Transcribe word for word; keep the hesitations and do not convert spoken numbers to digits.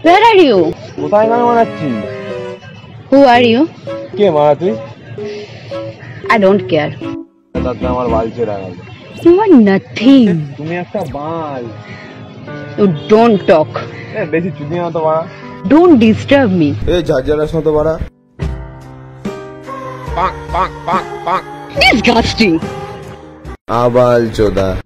Where are you? কোথায় গান মারাচ্ছি? Who are you? কে মারা তুই? I don't care. তাতে আমার বাল ছেড়া গেল। You are nothing. তুমি একটা বাল। You don't talk. এ বেশি চুদি না তো বাড়া। Don't disturb me. এ ঝাঝারাস না তো বাড়া। পাক পাক পাক পাক। Disgusting. আবাল চোদা।